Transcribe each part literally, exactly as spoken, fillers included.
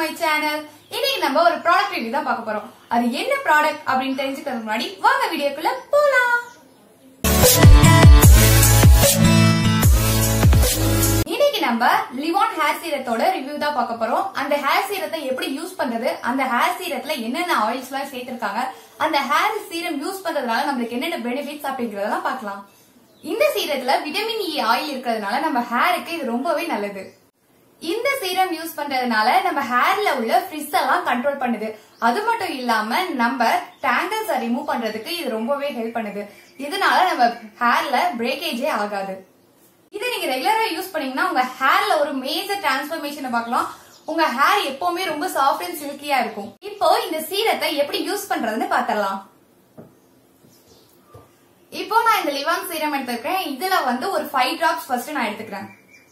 My channel. இன்னைக்கு நம்ம ஒரு ப்ராடக்ட் ரிவ்யூ தான் பார்க்க போறோம். அது என்ன ப்ராடக்ட் அப்படின்னு தெரிஞ்சுக்கிறதுக்கு முன்னாடி வாங்க வீடியோக்குள்ள போலாம். இன்னைக்கு நம்ம லிவான் ஹேர் சீரத்தோட ரிவ்யூ தான் பார்க்க போறோம். அந்த ஹேர் சீரத்தை எப்படி யூஸ் பண்றது, அந்த ஹேர் சீரத்துல என்னென்ன ஆயில்ஸ் எல்லாம் சேர்த்திருக்காங்க, அந்த ஹேர் சீரம் யூஸ் பண்றதுனால நம்மளுக்கு என்னென்ன பெனிஃபிட்ஸ் அப்படிங்கறதெல்லாம் பார்க்கலாம். இந்த சீரத்துல விட்டமின் இ ஆயில் இருக்கிறதுனால நம்ம ஹேருக்கு இது ரொம்பவே நல்லது. இந்த சீரம் யூஸ் பண்றதுனால நம்ம ஹேர்ல உள்ள ஃப்ரிஸ் எல்லாம் கண்ட்ரோல் பண்ணுது. அது மட்டும் இல்லாம நம்ம டேங்கிள்ஸ் ரிமூவ் பண்றதுக்கு இது ரொம்பவே ஹெல்ப் பண்ணுது. இதனால நம்ம ஹேர்ல பிரேக்கேஜே ஆகாது. இதை நீங்க ரெகுலரா யூஸ் பண்ணீங்கன்னா உங்க ஹேர்ல ஒரு மேஜர் டிரான்ஸ்ஃபர்மேஷனை பார்க்கலாம். உங்க ஹேர் எப்பவுமே ரொம்ப சாஃப்ட் அண்ட் சில்கியா இருக்கும். இப்போ இந்த சீரத்தை எப்படி யூஸ் பண்றதுன்னு பாத்திரலாம். இப்போ நான் இந்த லிவான் சீரம் எடுத்துக்கிறேன். இதுல வந்து ஒரு ஃபைவ் டிராப்ஸ் ஃபர்ஸ்ட் நான் எடுத்துக்கிறேன்.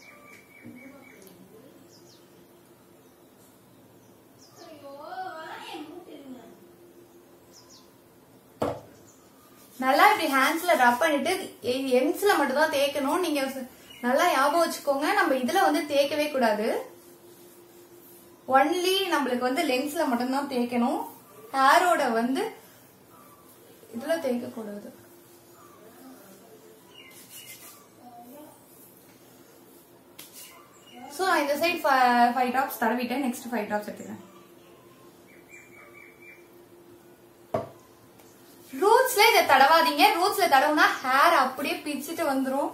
நல்லா இப்படி ஹேண்ட்ஸ்ல ரப் பண்ணிட்டு எண்ட்ஸ்ல மட்டும் தான் தேய்க்கணும். நீங்க நல்லா ஞாபகம் வச்சுக்கோங்க, நம்ம இதுல வந்து தேய்க்கவே கூடாது. ஒன்லி நம்மளுக்கு வந்து லென்ஸ்ல மட்டும் தான் தேய்க்கணும். ஹேரோட வந்து இதுல தேய்க்க கூடாது. சோ நான் இந்த சைடு ஃபைவ் டிராப்ஸ் தடவிட்டேன். நெக்ஸ்ட் ஃபைவ் டிராப்ஸ் எடுத்துக்கிறேன். ரூட்ஸ்ல இதை தடவாதீங்க. ரூட்ஸ்ல தடவுனா ஹேர் அப்படியே பிச்சுட்டு வந்துரும்.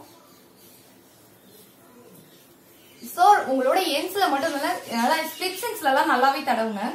சோ உங்களோட எண்ட்ஸ்ல மட்டும் இல்ல, நல்லா ஸ்பிளிட்ஸ்ல எல்லாம் நல்லாவே தடவுங்க.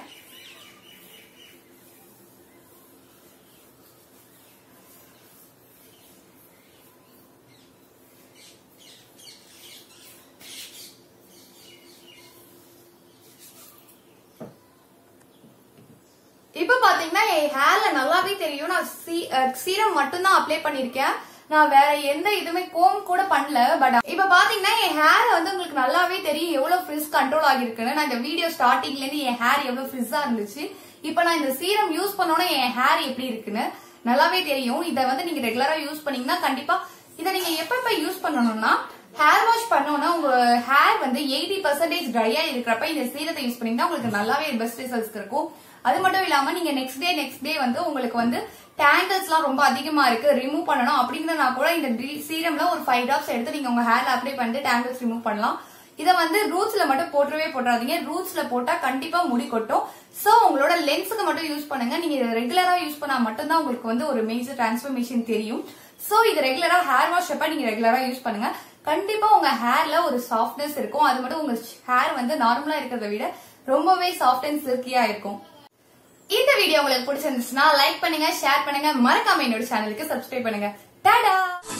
இப்ப பாத்தீங்கன்னா என் ஹேர்ல நல்லாவே தெரியும். நான் சீரம் மட்டும் தான் அப்ளை பண்ணிருக்கேன். நான் வேற எந்த இதுவுமே கோம் கூட பண்ணல. பட் இப்ப பாத்தீங்கன்னா என் ஹேர் வந்து உங்களுக்கு நல்லாவே தெரியும் எவ்வளவு ஃப்ரிஸ் கண்ட்ரோல் ஆகிருக்குன்னு. நான் இந்த வீடியோ ஸ்டார்டிங்ல இருந்து என் ஹேர் எவ்வளவு ஃப்ரிஸ்ஸா இருந்துச்சு. இப்ப நான் இந்த சீரம் யூஸ் பண்ணோன்னா என் ஹேர் எப்படி இருக்குன்னு நல்லாவே தெரியும். இதை வந்து நீங்க ரெகுலரா யூஸ் பண்ணீங்கன்னா கண்டிப்பா இதை நீங்க எப்ப எப்ப யூஸ் பண்ணணும்னா ஹேர் வாஷ் பண்ணோம்னா உங்க ஹேர் வந்து எயிட்டி பர்சன்டேஜ் ட்ரையா இருக்கிறப்ப இந்த சீரத்தை யூஸ் பண்ணீங்கன்னா உங்களுக்கு நல்லாவே பெஸ்ட் ரிசல்ட்ஸ் இருக்கும். அது மட்டும் இல்லாம நீங்க நெக்ஸ்ட் டே நெக்ஸ்ட் டே வந்து உங்களுக்கு வந்து டேங்கிள்ஸ் எல்லாம் ரொம்ப அதிகமா இருக்கு, ரிமூவ் பண்ணணும் அப்படிங்கிறனா கூட இந்த சீரம்ல ஒரு ஃபைவ் டிராப்ஸ் எடுத்து நீங்க உங்க ஹேர்ல அப்ளை பண்ணிட்டு டேங்கிள்ஸ் ரிமூவ் பண்ணலாம். இதை வந்து ரூட்ஸ்ல மட்டும் போட்டுறவே போட்டுறாதீங்க. ரூட்ஸ்ல போட்டா கண்டிப்பா முடி கொட்டும். சோ உங்களோட லென்ஸுக்கு மட்டும் யூஸ் பண்ணுங்க. நீங்க ரெகுலரா யூஸ் பண்ணா மட்டும்தான் உங்களுக்கு வந்து ஒரு மேஜர் டிரான்ஸ்ஃபர்மேஷன் தெரியும். சோ இது ரெகுலரா ஹேர் வாஷ் அப்ப நீங்க ரெகுலரா யூஸ் பண்ணுங்க. கண்டிப்பா உங்க ஹேர்ல ஒரு சாஃப்ட்னஸ் இருக்கும். அது மட்டும் உங்க ஹேர் வந்து நார்மலா இருக்கிறத விட ரொம்பவே சாஃப்ட் அண்ட் சில்கியா இருக்கும். இந்த வீடியோ உங்களுக்கு பிடிச்சிருந்துச்சுன்னா லைக் பண்ணுங்க, ஷேர் பண்ணுங்க, மறக்காம என்னோட சேனலுக்கு சப்ஸ்கிரைப் பண்ணுங்க. டாடா.